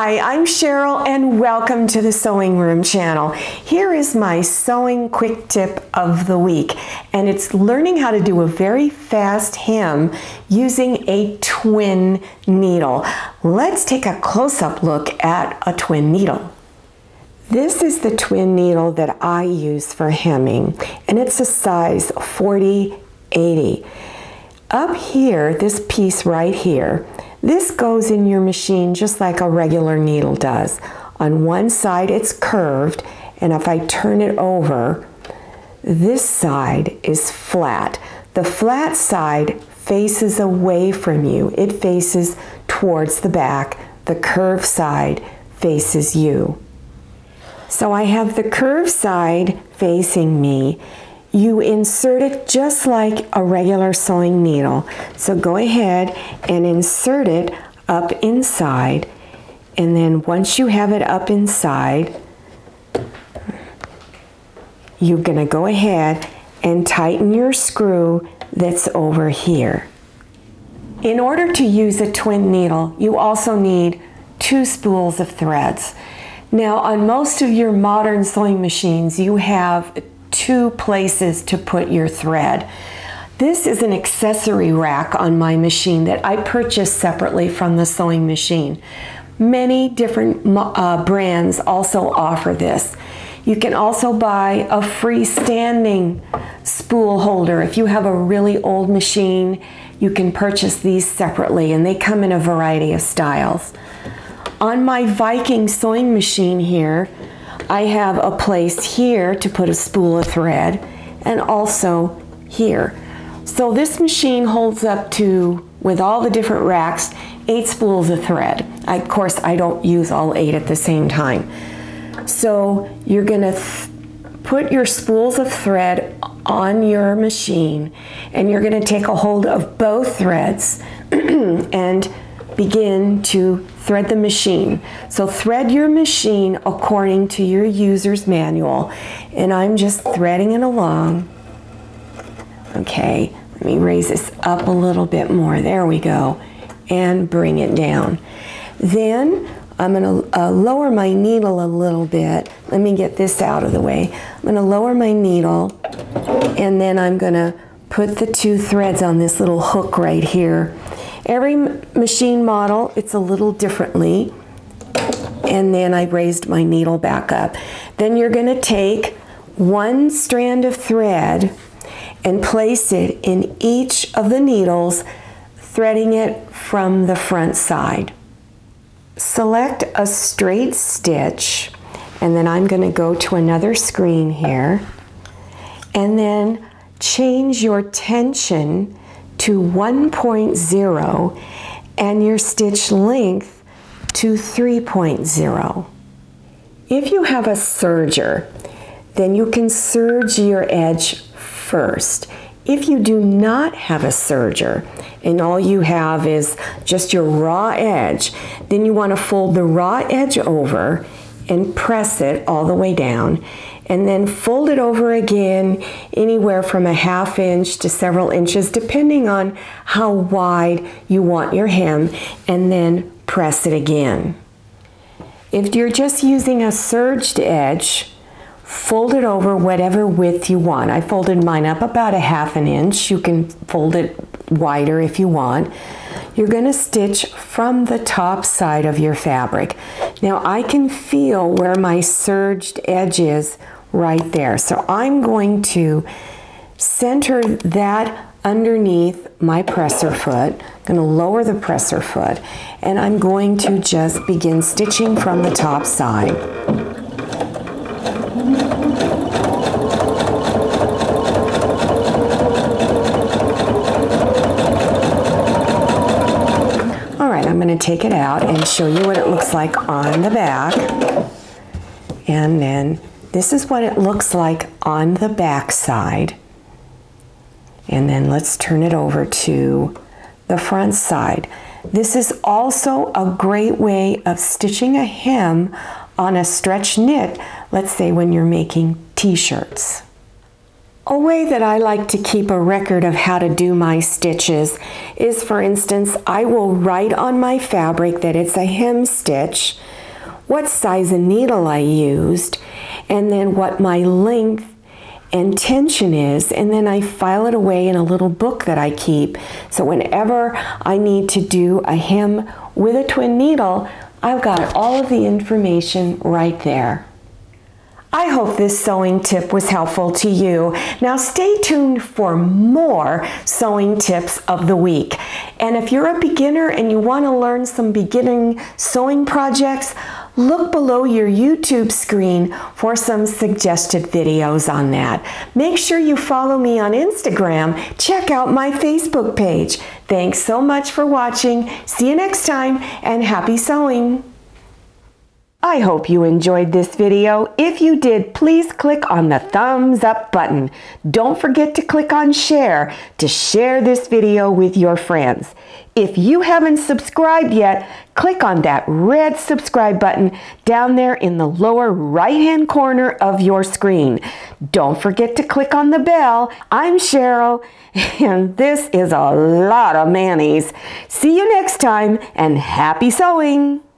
Hi, I'm Cheryl and welcome to the Sewing Room channel. Here is my sewing quick tip of the week, and it's learning how to do a very fast hem using a twin needle. Let's take a close-up look at a twin needle. This is the twin needle that I use for hemming, and it's a size 40-80. Up here, this piece right here, this goes in your machine just like a regular needle does. On one side it's curved, and if I turn it over, this side is flat. The flat side faces away from you. It faces towards the back. The curved side faces you. So I have the curved side facing me. You insert it just like a regular sewing needle. So go ahead and insert it up inside, and then once you have it up inside, you're going to go ahead and tighten your screw that's over here. In order to use a twin needle, you also need 2 spools of threads. Now, on most of your modern sewing machines, you have 2 places to put your thread. This is an accessory rack on my machine that I purchased separately from the sewing machine. Many different brands also offer this. You can also buy a freestanding spool holder. If you have a really old machine, you can purchase these separately, and they come in a variety of styles. On my Viking sewing machine here, I have a place here to put a spool of thread, and also here. So this machine holds up to, with all the different racks, 8 spools of thread. Of course, I don't use all 8 at the same time. So you're gonna put your spools of thread on your machine, and you're gonna take a hold of both threads and begin to thread the machine. So thread your machine according to your user's manual, and I'm just threading it along. Okay, let me raise this up a little bit more. There we go, and bring it down. Then I'm going to lower my needle a little bit. Let me get this out of the way. I'm going to lower my needle, and then I'm going to put the 2 threads on this little hook right here. Every machine model, it's a little differently. And then I raised my needle back up. Then you're going to take 1 strand of thread and place it in each of the needles, threading it from the front side. Select a straight stitch, and then I'm going to go to another screen here, and then change your tension to 1.0 and your stitch length to 3.0. If you have a serger, then you can serge your edge first. If you do not have a serger and all you have is just your raw edge, then you want to fold the raw edge over and press it all the way down, and then fold it over again anywhere from a ½ inch to several inches, depending on how wide you want your hem, and then press it again. If you're just using a serged edge, fold it over whatever width you want. I folded mine up about a ½ inch. You can fold it wider if you want. You're going to stitch from the top side of your fabric. Now I can feel where my serged edge is right there. So I'm going to center that underneath my presser foot. I'm going to lower the presser foot, and I'm going to just begin stitching from the top side. I'm going to take it out and show you what it looks like on the back. And then this is what it looks like on the back side. And then let's turn it over to the front side. This is also a great way of stitching a hem on a stretch knit, let's say when you're making t-shirts. A way that I like to keep a record of how to do my stitches is, for instance, I will write on my fabric that it's a hem stitch, what size of needle I used, and then what my length and tension is, and then I file it away in a little book that I keep. So whenever I need to do a hem with a twin needle, I've got all of the information right there. I hope this sewing tip was helpful to you. Now stay tuned for more sewing tips of the week. And if you're a beginner and you want to learn some beginning sewing projects, look below your YouTube screen for some suggested videos on that. Make sure you follow me on Instagram. Check out my Facebook page. Thanks so much for watching. See you next time, and happy sewing. I hope you enjoyed this video. If you did, please click on the thumbs up button. Don't forget to click on share to share this video with your friends. If you haven't subscribed yet, click on that red subscribe button down there in the lower right-hand corner of your screen. Don't forget to click on the bell. I'm Cheryl, and this is a lot of mayonnaise. See you next time, and happy sewing!